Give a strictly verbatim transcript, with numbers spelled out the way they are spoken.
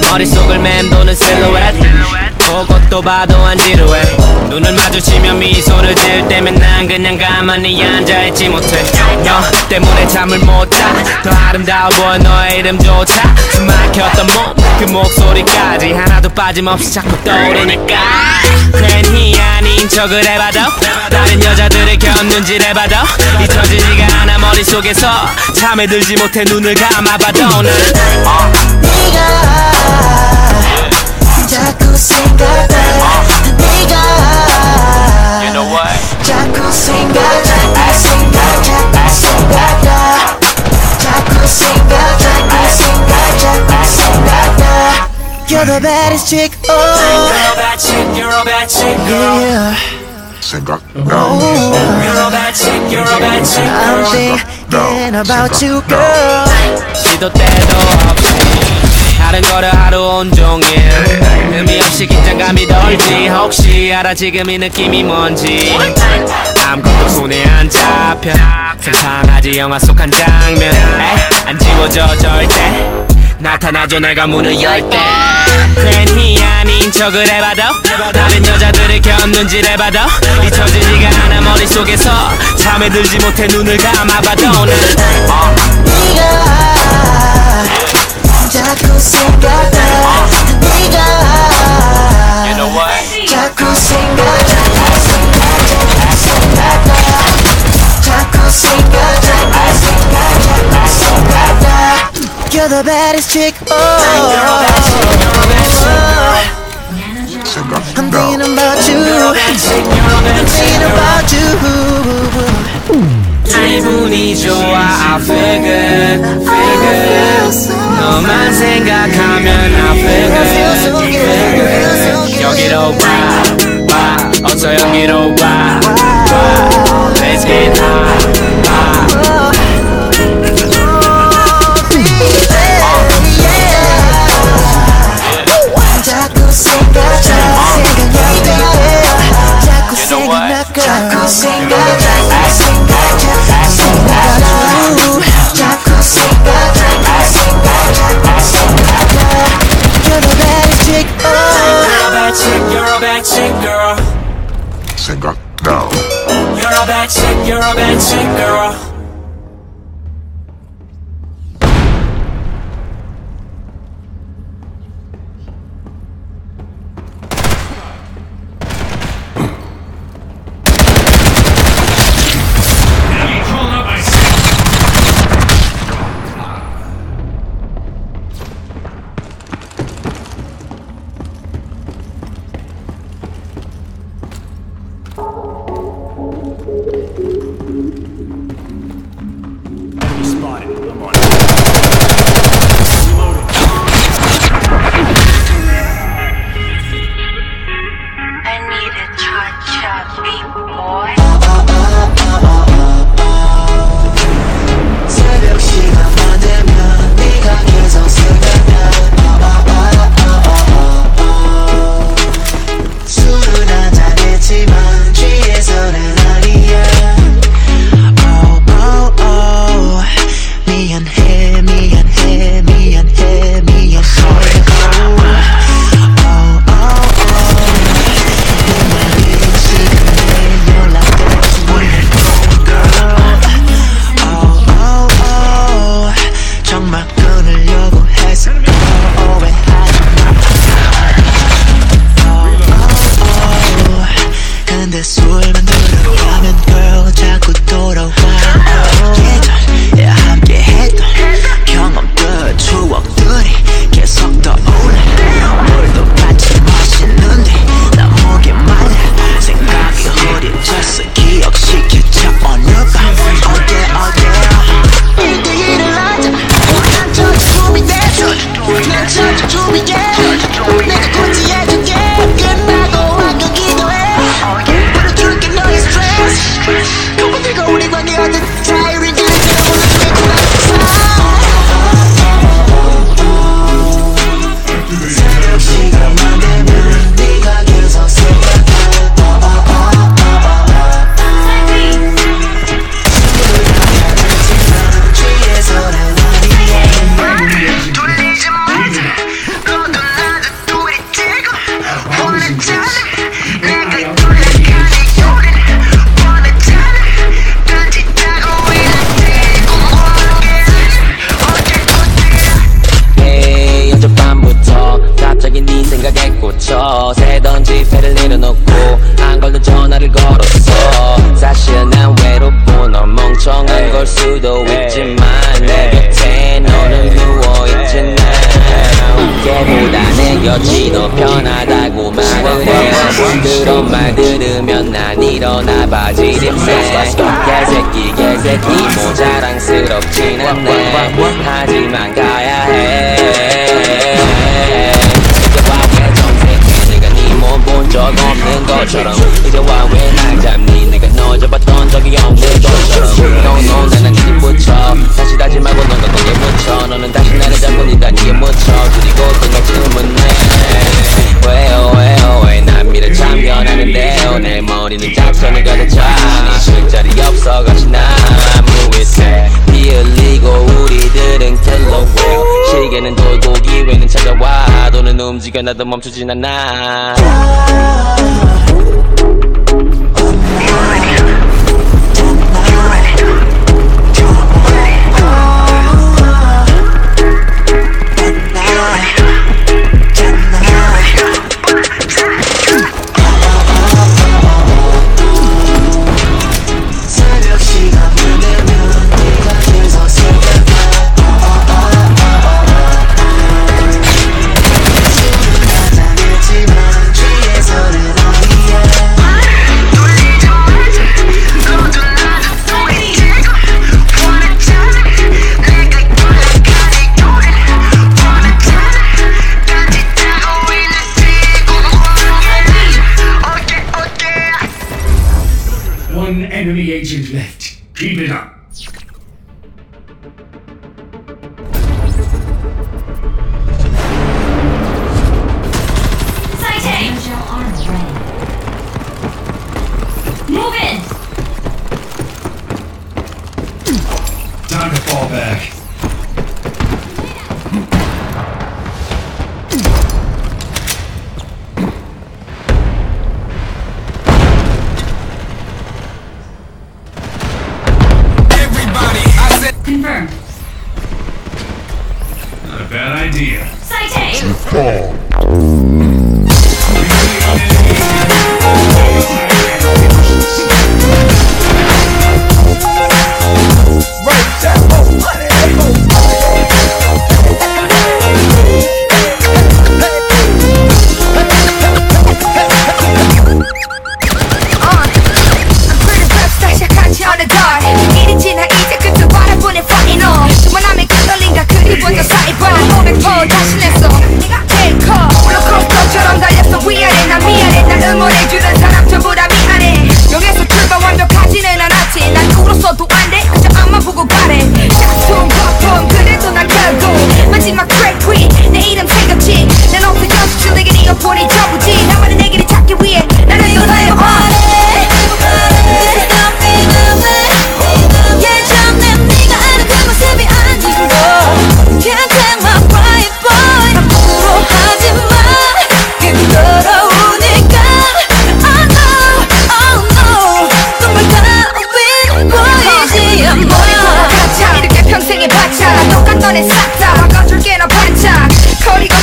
머릿속을 맴도는 실루엣 그것도 봐도 안 지루해. 눈을 마주치면 미소를 지을 때면 난 그냥 가만히 앉아있지 못해. 너 때문에 잠을 못 자. 더 아름다워 보여 너의 이름조차. 숨 막혔던 몸 그 목소리까지 하나도 빠짐없이 자꾸 떠오르니까 괜히 아닌 척을 해봐도 다른 여자들을 겪는지를 해봐도 잊혀지지가 않아 머릿속에서 잠에 들지 못해 눈을 감아봐도 난 네가 자꾸 생각나. 네가 You know what? 자꾸 생각 자꾸 생각 자꾸 생각나. 자꾸 생각 자꾸 생각 자꾸 생각나. You're the baddest chick, oh. You're a bad chick, you're a bad chick, girl. Yeah. 생각 Oh. You're a bad chick, you're a bad chick, I'm girl. thinking about you, girl. 시도 때도 없이 다른 거를 하루 온종일 의미 없이 긴장감이 덜지. 혹시 알아 지금 이 느낌이 뭔지. 아무것도 손에 안 잡혀. 상상하지 영화 속 한 장면. 에이, 안 지워져 절대. 나타나죠 내가 문을 열 때. 괜히 아닌 척을 해봐도 다른 여자들을 겪는지를 해봐도 잊혀지지가 않아 머릿속에서 잠에 들지 못해 눈을 감아봐도 난 네가 자꾸 생각나. 네가 You know what? 자꾸 생각 자꾸 생각 자꾸 생각나. 자꾸 생각 자꾸 생각 자꾸 생각나. You're the baddest chick, oh. You're a bad chick, you're a bad chick, girl. 생각 I'm thinking about you. You're a bad chick, you're a bad I'm chick, thinking girl. about you. 기분이 좋아, I feel good, feel good. 너만 생각하면 I feel good, feel good. 여기로 와, 와, 어서 여기로 와, 와. Let's get high, high. 자꾸 생각 자꾸 생각 자꾸 생각나. 자꾸 생각 자꾸 생각 자꾸 생각나. 자꾸 생각 자꾸 생각 자꾸 생각나. You're the baddest chick, oh. You're a bad chick, you're a bad chick, girl. 생각 now You're a bad chick, you're a bad chick, girl. 지폐를 내려놓고 안 걸던 전화를 걸었어. 사실 난 외롭고 넌 멍청한 걸 수도 있지만 내 곁에 너는 누워있지 now. 걔보다 내 곁이 더 편하다고 말을 해. 그런 말 들으면 난 일어나 바지 립새. 개새끼 개새끼 뭐 자랑스럽진 않네. 하지만 가야 해. 이제와 왜 정색해. 내가 네 몸 본 적 없는 것처럼. 이제와 왜 날 잡니. 내가 널 잡았던 적이 없는 것처럼. No no 나는 니에 묻혀. 다시 다지 말고 넌 거기에 묻혀. 너는 다시 나를 잡고 니 다리에 묻혀. 그리고 또 날 주문해. 왜요 왜요 왜 난 미래 참견하는데요. 내 머리는 작전을 가득 차. 네 술자리 없어 같이 나무 위에 비 흘리고 우리들은 킬러웨어. 시계는 돌고 기회는 찾아와. 돈은 움직여 나도 멈추진 않아. One enemy agent left. Keep it up. Sighting! Move in! Time to fall back. Confirmed. Not a bad idea. Sighting! Fall. 너네 싹 다 바꿔줄게 너 반짝 거리가